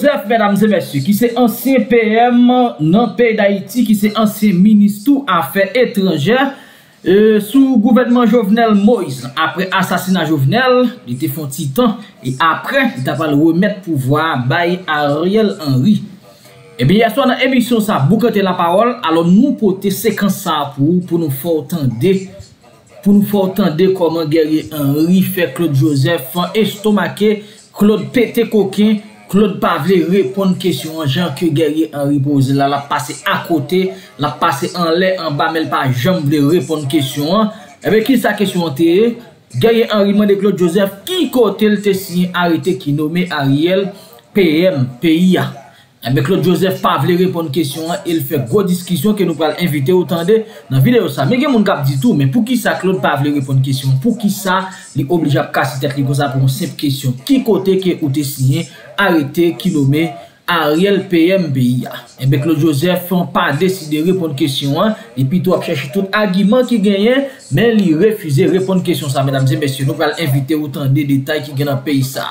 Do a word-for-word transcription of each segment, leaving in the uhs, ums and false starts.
Joseph, mesdames et messieurs, qui c'est ancien P M dans le pays d'Haïti, qui c'est ancien ministre Affaires étrangères, euh, sous gouvernement Jovenel Moïse. Après assassinat Jovenel, il était fait un petit temps, et après, il a pas le remettre pouvoir by Ariel Henry. Et bien, hier soir dans l'émission, ça, boucante la parole, alors nous porter séquence ça pour, pour nous faire entendre, pour nous faire entendre comment guerrier Henry fait Claude Joseph estomaqué, Claude pété coquin, Claude Pavlé répondre question en gens que guerrier Henry pose là, la passé à côté, la passé en l'air, en bas, mais pas jamais répondre question. Et bien, qui sa question était? Guerrier Henry demande Claude Joseph, qui côté le te signé arrêté qui nommé Ariel P M, P I A. Mais Claude Joseph pas voulu répondre question, il fait gros discussion que nous allons inviter autant de dans la vidéo ça. Mais il y a mon cap dit tout, mais pour qui ça Claude pas voulu répondre question? Pour qui ça il oblige à casser tête comme ça pour une simple question? Qui côté qui ou te signé arrêté qui nommé Ariel P M B I A? Et bien Claude Joseph n'a pas décidé de répondre question et puis tout a cherché tout argument qui gagnait, mais il refusé de répondre question ça, mesdames et messieurs. Nous allons inviter autant de détails qui gagnent dans le pays ça.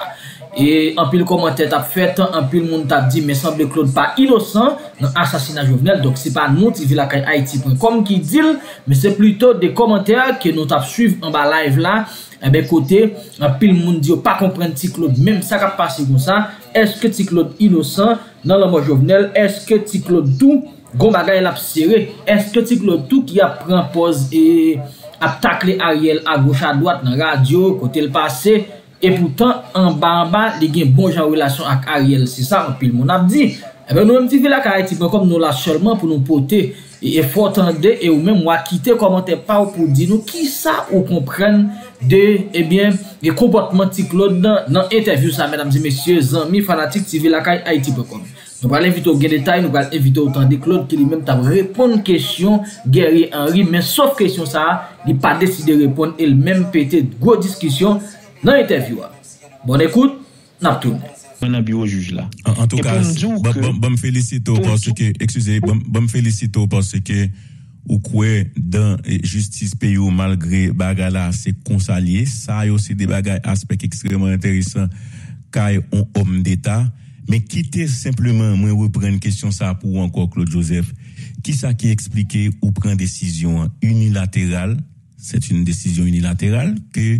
Et en pile commentaire t'a fait, en pile monde t'a dit mais semble Claude pas innocent dans l'assassinat Jovenel, donc c'est pas nous T V la Haïti point com qui dit, mais c'est plutôt des commentaires que nous t'a suivre en bas live là. Et ben côté en pile monde dit pas comprendre T Claude même ça qui passé comme ça. Est-ce que T Claude innocent dans la mort Jovenel? Est-ce que T Claude tout gon bagay l'a serré? Est-ce que T Claude tout qui a prend pause et a taclé Ariel à gauche à droite dans radio côté le passé? Et pourtant, en bas en bas, il y a une bonne relation avec Ariel. C'est ça, en pile, mon a dit. Eh bien, nous, même si la Haïti, comme nous là seulement pour nous porter, et faut entendre, et ou même, moi, quitter commentaire pas pour dire nous, qui ça, ou comprendre de, eh bien, les comportements de Claude dans l'interview, ça, mesdames et messieurs, amis, fanatiques, T V la Haïti point com. Nous allons inviter au gain détail, nous allons inviter autant de Claude qui lui-même t'a répondre question, guerrier Henry, mais sauf question ça, il n'a pas décidé de répondre, il même pété de gros discussions dans l'interview. Bon écoute, n'a tourné. On a bio juge là. En, en tout cas, bon me félicite parce que excusez, bon me félicite parce que ou quoi dans justice pays malgré bagala c'est consalié, ça y a aussi des bagages aspects extrêmement intéressants car on homme d'état, mais quitter simplement moi reprendre question ça pour encore Claude Joseph, qui ça qui expliquer ou prend décision unilatérale, c'est une décision unilatérale que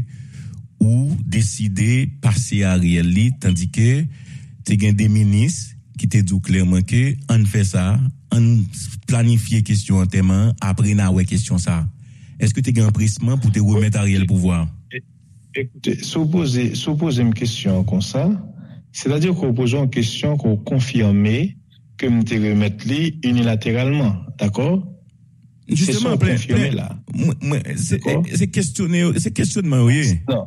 ou décider passer à Ariel li, tandis que tu as des ministres qui te disent clairement que on fait ça, on planifie question en thème, après na ouais question ça. Est-ce que tu as un pressement pour te remettre Ariel pouvoir? Écoutez, supposer supposer une question comme ça, c'est-à-dire qu'on pose une question qu'on confirme que me te remettre li unilatéralement, d'accord? Justement, plein, plein, là. C'est questionner, c'est questionnement, oui. Non.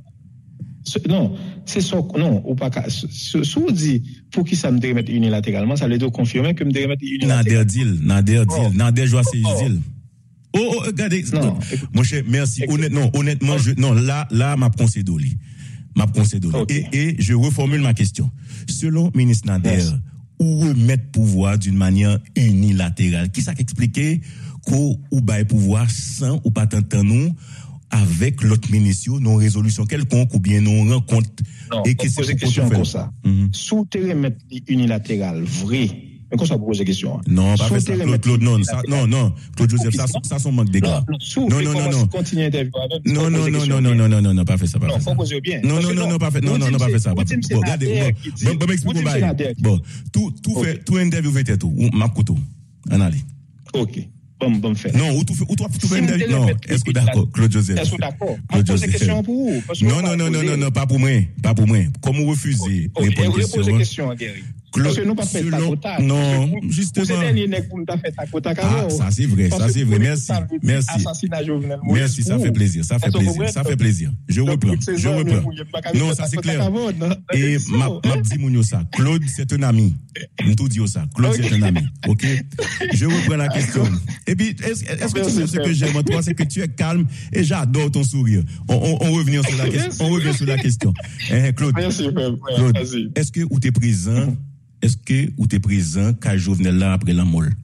Non, c'est son, non, ou pas, si on dit, pour qui ça me remettre unilatéralement, ça veut dire confirmer que me remettre unilatéralement. Nader deal, Nader deal, Nader joie c'est deal. Oh, oh, regardez, non. Mon cher, merci. Honnêtement, honnêtement, je, non, là, là, m'a concédé, m'a concédé. Et, et, je reformule ma question. Selon ministre Nader, ou remettre pouvoir d'une manière unilatérale, qui ça qu'expliquer qu'on ou bail pouvoir sans ou pas tant nous, avec l'autre ministre, nos résolutions quelconques ou bien nos rencontres. Non, et que c'est une question comme ça. Mm-hmm. Sous te remettre unilatéral, vrai. Mais qu'on ça pose la question. Non, pas fait ça. Claude, Claude, non, ça, non, non. Claude Joseph, ça, ça, son manque d'égards. Non, non, non, non. Non, non, non, non, non, non, non, non, non, pas fait ça, pas fait ça. Non, non, non, non, pas fait, non, non, non, pas fait ça. Bon, regardez, bon, bon, m'explique, bon, tout, tout fait, tout interview fait tout. M'a couteau. En allez. Ok. Bon, bon fait. Non, ou tout fait, ou toi, tout fait interview. Non, est-ce que d'accord, Claude Joseph? Est-ce que d'accord? Claude Joseph. Question pour vous. Non, non, non, non, non, non, pas pour moi, pas pour moi. Comme vous refusez répondre question. Poser question, Gary. Parce que nous pas fait ta non, justement. C'est dernier nèg pour nous ta fait ta quota. Ah, ça c'est vrai, ça c'est vrai. Merci. Merci. Merci, ça fait plaisir, ça fait plaisir, ça fait plaisir. Je reprends, je reprends. Non, ça c'est clair. Et m'a m'a dit mounio ça. Claude, c'est un ami. On tout dit ça. Claude, c'est un ami. OK? Je reprends la question. Et puis est-ce est-ce que tu sais ce que j'aime en toi, c'est que tu es calme et j'adore ton sourire. On on, on revient sur la question. On revient sur la question. Eh Claude. Merci Claude. Est-ce que ou t'es présent? Est-ce que ou t'es présent quand Jovenel là après la mort?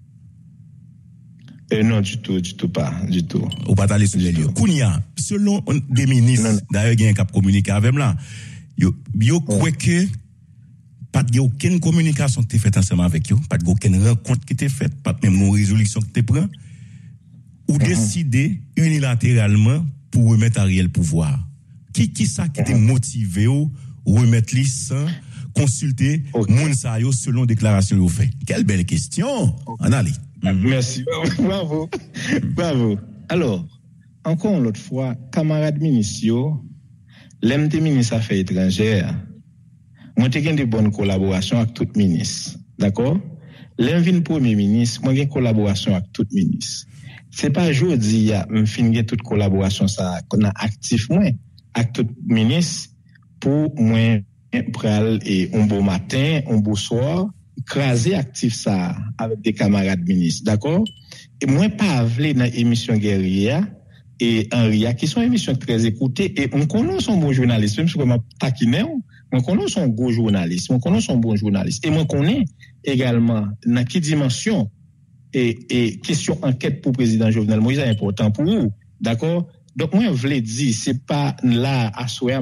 Euh, non, du tout, du tout pas, du tout. Ou pas aller sur les lieux. Kounia, selon des ministres, d'ailleurs, il y a un cap communiqué avec là, yo, yo, quoi que pas de aucune communication qui est faite ensemble avec eux, pas de aucune rencontre qui est faite, pas même une résolution qui est prise, ou mm-hmm. décider unilatéralement pour remettre Ariel pouvoir. Qui qui ça qui était mm-hmm. motivé ou remettre lui sans consulter okay. moun sa yo selon déclaration yo fait. Quelle belle question. Okay. On allez. Mm-hmm. Merci. Bravo. Bravo. Alors, encore l'autre fois, camarade ministre, l'M T ministre Affaires étrangères, moi j'ai une bonne collaboration avec tout ministre. D'accord? L'M premier ministre, moi j'ai une collaboration avec tout ministre. C'est pas aujourd'hui ya me fin toute collaboration ça qu'on a actif moi avec tout ministre pour moi pral et un beau matin, un beau soir, craser actif ça avec des camarades ministres, d'accord? Et moi pas vle dans émission guerrière et Henria qui sont émissions très écoutées et on connaît son bon journaliste même si on m'a taquiné, on connaît son bon journaliste, on connaît son bon journaliste et moi connais également dans quelle dimension et et question enquête pour président Jovenel Moïse est important pour vous, d'accord? Donc moi je voulais dire c'est pas là à souhait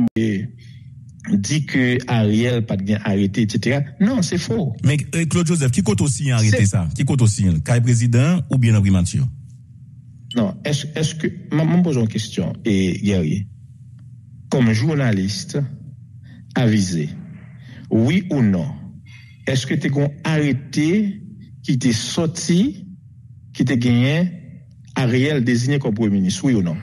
dit que Ariel pas de arrêté et cetera. Non, c'est faux. Mais euh, Claude Joseph qui compte aussi arrêter ça? Qui compte aussi Kai président ou bien primature? Non, est-ce est-ce que maman pose une question et Guerrier comme journaliste avisé. Oui ou non? Est-ce que tu es arrêté qui t'est sorti qui t'est gagné Ariel désigné comme premier ministre, oui ou non?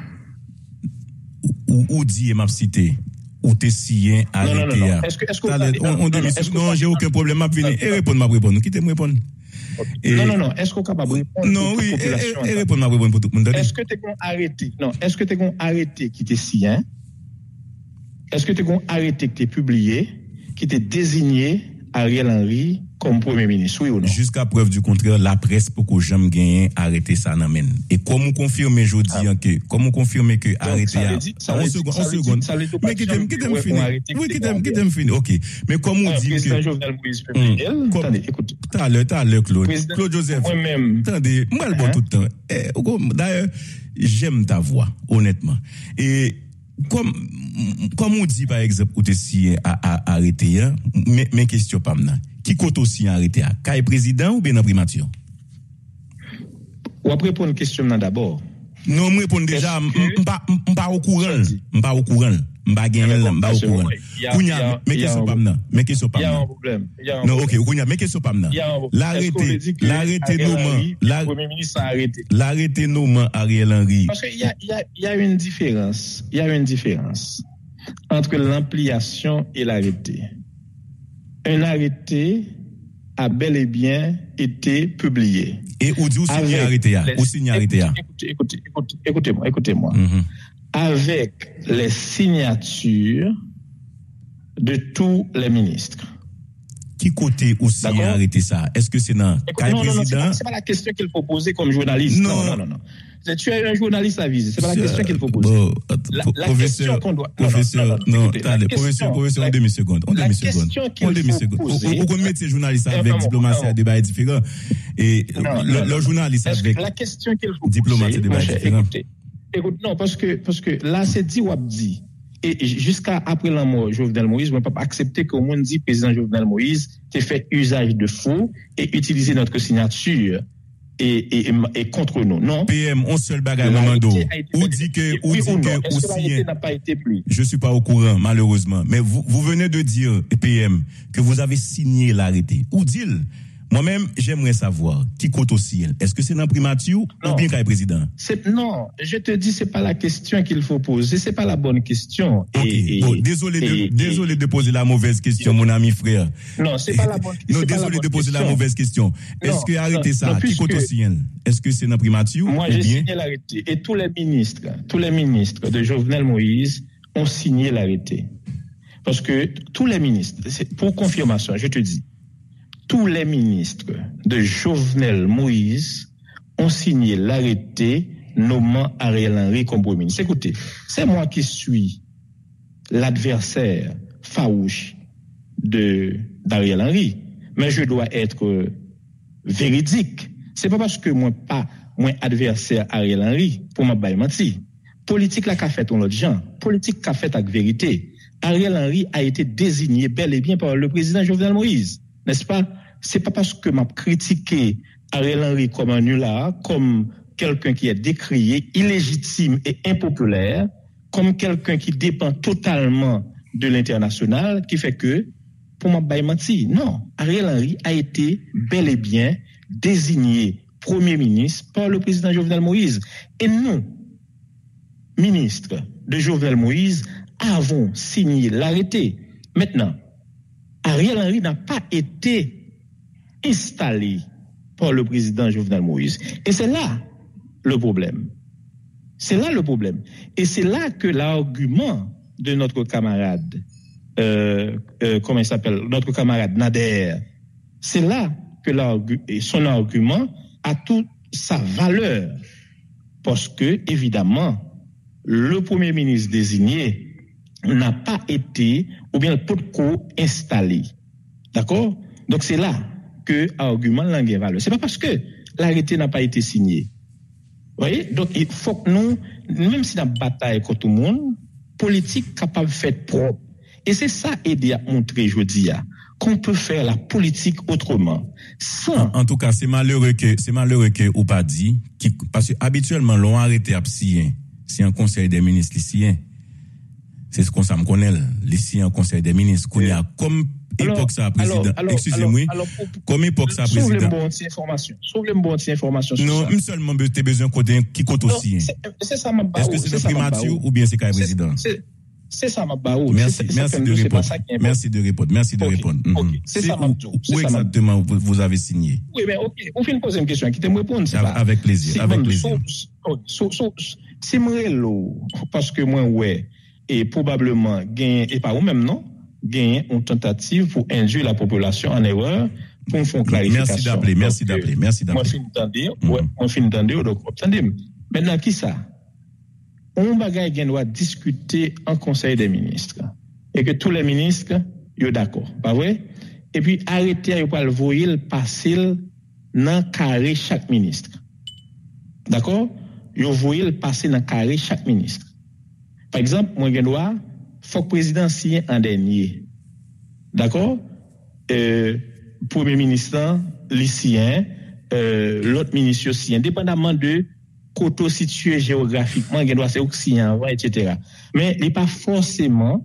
Ou ou dit m'a cité ou t'es sien arrêté. Non, non, non. Est-ce que est-ce que on, on, on non, j'ai aucun problème à venir et répondre ma réponse. Quittez me répondre. Et non non non, est-ce qu'on est capable de répondre? Non, oui, et, et répondre ma réponse pour tout le monde. Est-ce que tu es arrêté? Non, est-ce que tu es arrêté qui t'es sien? Est-ce que tu es arrêté qui t'es publié qui t'est désigné Ariel Henry comme premier ministre, oui ou non? Jusqu'à preuve du contraire, la presse pour que j'aime gagner arrêter ça n'amène. Et comme on confirme aujourd'hui ah. que comme on confirme que arrêter à on seconde on seconde mais qui t'aime qui t'aime fini. Oui, qui t'aime qui t'aime fini. OK. Mais comme on dit que Jovenel Moïse publié. Attendez, écoutez. Tout à l'heure, tout à l'heure Claude. Claude Joseph. Moi-même. Attendez, moi le bon tout le temps. D'ailleurs, j'aime ta voix, honnêtement. Et comme comme on dit par exemple ou si à arrêter mais mes questions pas maintenant qui compte aussi arrêter à Kai président ou bien en primature ou après répondre une question d'abord non me répondre déjà pas pas au courant pas au courant pas gagner pas au courant kounya mais question pas maintenant mais question pas il y a un problème non OK kounya mais question pas maintenant l'arrêté l'arrêté nommant la premier ministre a arrêté l'arrêté nommant Ariel Henry parce qu'il y a il y a il y a une différence il y a une différence entre l'ampliation et l'arrêté. Un arrêté a bel et bien été publié. Et où dit où signer arrêté Où signer arrêté Écoutez, écoutez, écoutez, écoutez-moi, écoutez-moi. Mm-hmm. Avec les signatures de tous les ministres. Qui côté où signer arrêté ça? Est-ce que c'est dans Kai non, président? Non, non, c'est pas, c'est pas la question qu'il faut poser comme journaliste. Non, non, non, non. non. Tu es un journaliste avisé, c'est pas la question qu'il faut poser. Bon, la, la question qu'on doit professeur non, attendez, professeur professeur en demi seconde, en demi seconde. En demi seconde. On on met ces journalistes avec diplomatie à débat différent et le journaliste avec la question qu'il faut diplomatie débat différent. Écoute, non parce que parce que là c'est dit ou dit et jusqu'à après la mort Jovenel Moïse, on ne peut pas accepter qu'au moins dit président Jovenel Moïse ait fait usage de faux et utiliser notre signature et, et, et contre nous. Non. P M, on seul bagage Mamando. Ou dit que, ou oui dit ou que, ou si n'a pas été pris. Je suis pas au courant, malheureusement. Mais vous, vous venez de dire, P M, que vous avez signé l'arrêté. Ou dit-il? Moi-même, j'aimerais savoir qui compte aussi. Est-ce que c'est dans primature ou bien qu'il président? C'est, non, je te dis, c'est pas la question qu'il faut poser, c'est pas la bonne question. Okay. Et, bon, désolé, et, de, et, désolé et, de poser la mauvaise question, mon ami frère. Non, c'est pas la bonne question. Non, désolé de poser question. La mauvaise question. Est-ce non, que arrêter ça, non, qui compte aussi? Est-ce que c'est dans primature? Moi, j'ai signé l'arrêté. Et tous les ministres, tous les ministres de Jovenel Moïse ont signé l'arrêté. Parce que tous les ministres, c'est pour confirmation, je te dis, tous les ministres de Jovenel Moïse ont signé l'arrêté nommant Ariel Henry comme premier ministre. Écoutez, c'est moi qui suis l'adversaire farouche de d'Ariel Henry, mais je dois être véridique. C'est pas parce que moi pas moi adversaire Ariel Henry pour m'a bailler menti. Politique la qu'a fait on l'autre gens, politique qu'a fait avec vérité. Ariel Henry a été désigné bel et bien par le président Jovenel Moïse, n'est-ce pas? C'est pas parce que m'a critiqué Ariel Henry comme un nulard, comme quelqu'un qui est décrié, illégitime et impopulaire, comme quelqu'un qui dépend totalement de l'international, qui fait que, pour m'a baille menti, non, Ariel Henry a été bel et bien désigné Premier ministre par le président Jovenel Moïse. Et nous, ministres de Jovenel Moïse, avons signé l'arrêté. Maintenant, Ariel Henry n'a pas été installé par le président Jovenel Moïse. Et c'est là le problème. C'est là le problème. Et c'est là que l'argument de notre camarade, euh, euh, comment il s'appelle, notre camarade Nader, c'est là que son argument a toute sa valeur. Parce que, évidemment, le Premier ministre désigné n'a pas été, ou bien pas de co installé. D'accord? Donc c'est là que l'argument n'a pas valeur. C'est pas parce que l'arrêté n'a pas été signé. Vous voyez? Donc il faut que nous, même si la bataille contre tout le monde, politique capable de faire propre. Et c'est ça aider à montrer, je dis, qu'on peut faire la politique autrement. Sans... En, en tout cas, c'est malheureux que, c'est malheureux que, ou pas dit, qui, parce que habituellement, l'on arrêté à psy, c'est un conseil des ministres lycéens. C'est ce qu'on s'en connaît, lycéens, conseil des ministres, qu'on y a comme époque ça, président. Excusez-moi. Comme époque ça, président. Sauve-le bon information. Sauve-le bon information. Non, une seulement, tu as besoin qu'on qui compte aussi. C'est ça, ma barre. Est-ce que c'est le primature ou bien c'est quand président? C'est ça, ma barre. Merci, merci de répondre. Merci de répondre. Merci de répondre. C'est ça, ma barre. Où exactement vous avez signé? Oui, mais ok. Vous finissez de poser une question. Qui te me répondre? Avec plaisir. Avec plaisir. C'est moi, parce que moi, ouais, et probablement, et pas ou même, non? Gagner une tentative pour induire la population en erreur pour faire clarification. Merci d'appeler, merci d'appeler, merci d'appeler. Moi, finis d'entendre, ouais, moi, finis d'entendre, donc, attendez. Maintenant, qui ça? On bagaille qui doit discuter en conseil des ministres. Et que tous les ministres, ils sont d'accord. Pas vrai? Et puis, arrêter, ils peuvent le voir, le passer dans le carré chaque ministre. D'accord? Ils voient le passer dans le carré chaque ministre. Par exemple, moi, je dois, faut que le président signe en dernier. D'accord? Euh, Premier ministre, lycéen, euh, l'autre ministre aussi, indépendamment de côté situé géographiquement, il doit être signer avant, et cetera. Mais il n'est pas forcément,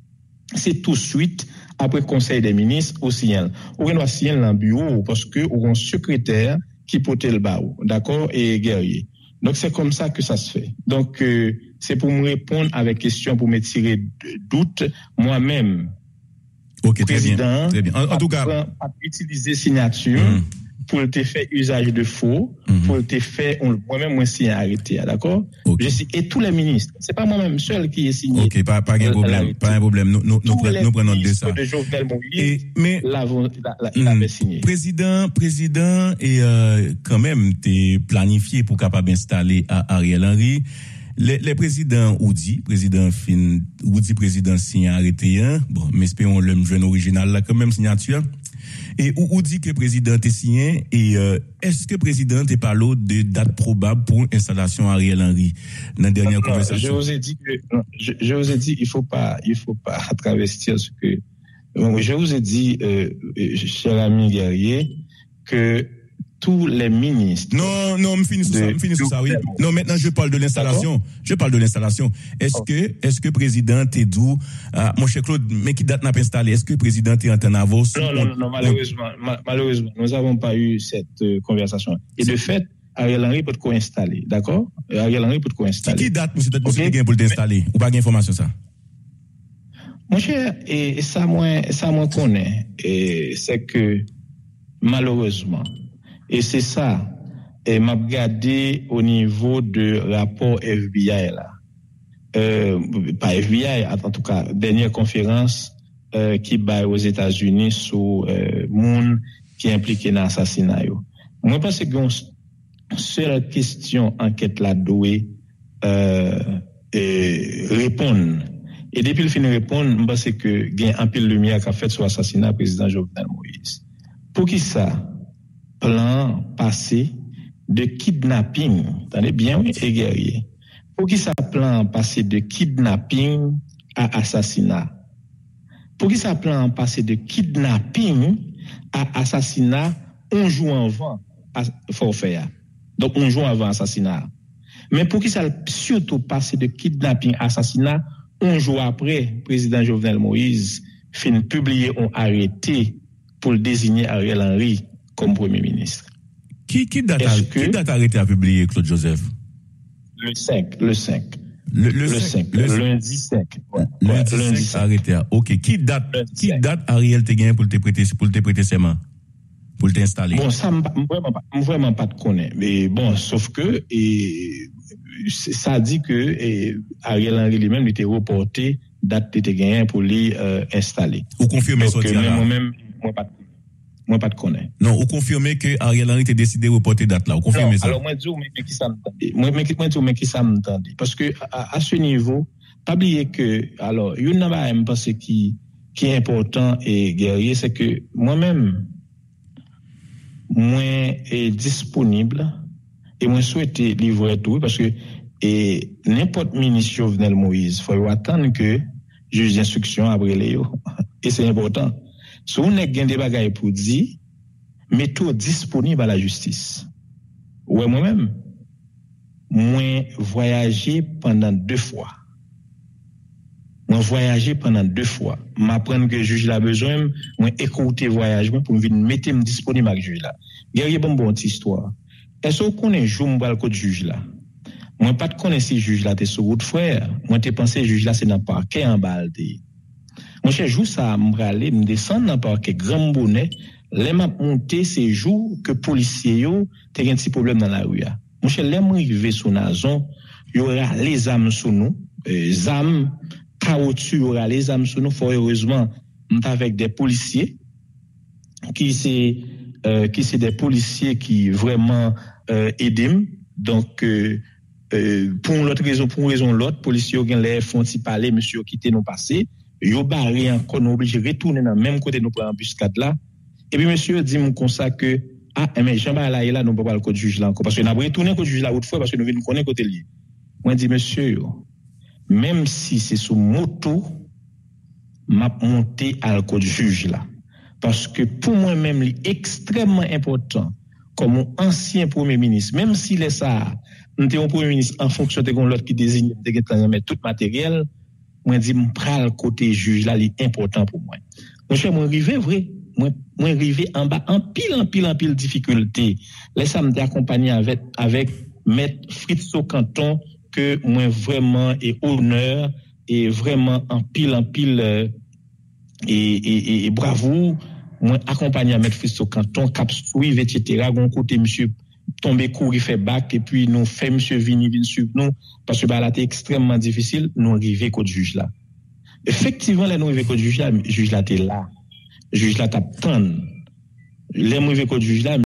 c'est tout de suite après le conseil des ministres au signal. On doit signer dans le bureau parce que on a un secrétaire qui porte le barreau. D'accord? Et guerrier. Donc, c'est comme ça que ça se fait. Donc, euh, c'est pour me répondre avec question, pour me tirer de doute. Moi-même, okay, président, très bien. Très bien. En, en tout cas, pas utiliser signature mm. pour te faire usage de faux, mm-hmm. pour te faire, moi-même, moi, signé arrêté, d'accord? Okay. Je suis, et tous les ministres. C'est pas moi-même seul qui est signé. Ok, pas, pas un problème, pas un problème. Nous, nous, nous, prenons, nous prenons de ça. De Jovenel Moïse, et, mais, l'avons, il avait signé. Président, président, et, euh, quand même, t'es planifié pour capable installer à Ariel Henry. Les, les présidents Oudi, président fin, Oudi président signé arrêté, hein. Bon, mais espérons le jeune original là, quand même signature. Et où, où dit que le président est signé, et euh, est-ce que le président est parlé de date probable pour installation Ariel Henry dans la dernière non, conversation? Je vous ai dit que, non, je, je vous ai dit, il faut pas, il faut pas travestir ce que, je vous ai dit, euh, cher ami guerrier, que tous les ministres. Non, non, me finis sur ça, me finis sur ça, oui. Non, maintenant, je parle de l'installation. D'accord? Je parle de l'installation. Est-ce okay. que, est-ce que le président est d'où, euh, mon cher Claude, mais qui date n'a pas installé, est-ce que le président est en train d'avance? Non, non, non, non, malheureusement, on... malheureusement, nous n'avons pas eu cette euh, conversation. Et de fait, Ariel Henry peut co-installer, d'accord? Ariel Henry peut co-installer. Qui, qui date, monsieur, date, monsieur, okay. pour l'installer? Ou pas d'information, ça? Mon cher, et ça, moi, ça, moi, connaît, et c'est que, malheureusement, et c'est ça, et m'a regardé au niveau de rapport F B I là. Euh, pas F B I, en tout cas, dernière conférence euh, qui bat aux États-Unis sur euh, monde qui est impliqué dans l'assassinat. Moi, je pense que une seule question enquête là doit euh, répondre. Et depuis le fin de répondre, je pense que il y a un peu de lumière qu'a fait sur l'assassinat du président Jovenel Moïse. Pour qui ça? Plan passé de kidnapping, attendez bien, oui, et guerrier. Pour qui ça plan passé de kidnapping à assassinat? Pour qui ça plan passer de kidnapping à assassinat un jour avant forfait. Donc un jour avant assassinat. Mais pour qui ça surtout passer de kidnapping à assassinat un jour après président Jovenel Moïse fin publier un arrêté pour le désigner Ariel Henry comme premier ministre. Qui qui date qui date arrêté à publier Claude Joseph? Le cinq, le cinq. Le, le, le cinq, cinq, le lundi cinq. Ouais, lundi, ouais, lundi cinq arrêté. OK, qui date qui cinq. Date Ariel te gagne pour te prêter pour te prêter serment? Pour t'installer. Bon, ça vraiment pas vraiment pas de connaître. Mais bon, sauf que et ça dit que et, Ariel Henry lui-même était reporté date était gagné pour lui euh, installer. Ou confirmer ça là. Moi-même moi pas moi pas de connaître. Non, ou confirmer que Ariel Henry était décidé de reporter date là. Ou confirmer ça. Alors moi dis mais qui ça m'entendait. Moi mais moi dis mais qui ça m'entendait parce que à, à ce niveau, pas oublier que alors il n'a pas même parce qui qui est important et guerrier c'est que moi-même moi est disponible et moi souhaiter livrer tout parce que et n'importe ministre Jovenel Moïse faut attendre que juge d'instruction après les et c'est important. Si on a des bagages pour dire, mais tout disponible à la justice. Ouais, moi-même, moi voyagé pendant deux fois. Moi voyagé pendant deux fois. M'apprendre que le juge a besoin, moi écouter voyage pour venir mettre me disponible avec le juge là. Guerrier bon bon histoire. Est-ce qu'on connaît jour m'bal le juge là? Moi pas de connaître si juge là t'es sur route frère. Moi t'es pensé juge là c'est dans parquet en balde. Moi je joue ça m'aller me descendre dans parquet grand bonnet, les m'a monter ces jours que policiers yo t'es un petit problème dans la rue. Moi je l'aime arriver sur Nazon, il y aura les âmes sous nous, les âmes caoutchouc, il y aura les âmes sous nous fort heureusement on est avec des policiers qui c'est euh, qui c'est des policiers qui vraiment euh, aident donc euh, euh, pour l'autre raison pour une raison l'autre policiers ont les font ti parler monsieur quitter nous passer yo barré encore nous obligé retourner dans même côté nous prendre embuscade là et puis monsieur dit mon comme ça que ah mais Jean-Baptiste là et là nous pas parler côté juge là encore parce que n'a retourner côté juge là autrefois parce que nous venons connaître côté lié moi dit monsieur yo, même si c'est sous moto m'a monté à le côté juge là parce que pour moi même c'est extrêmement important comme ancien premier ministre même s'il est ça nous sommes un premier ministre en fonction de l'autre qui désigne de mettre tout matériel moi dit me pral côté juge là c'est important pour moi mon cher moi arrivé vrai moi moi arrivé en bas en pile en pile en pile difficulté laisse me accompagner avec avec maître Fritzo Canton que moi vraiment et honneur et vraiment en pile en pile euh, et, et, et bravo moi accompagné à maître Fritzo Canton cap suivre et cetera gon côté monsieur tomber courir fait bac et puis nous fait monsieur venir venir sur nous parce que bah là c'est extrêmement difficile nous arriver côté juge là effectivement là nous arriver côté juge là juge là t'es là juge là t'attend les arriver côté juge là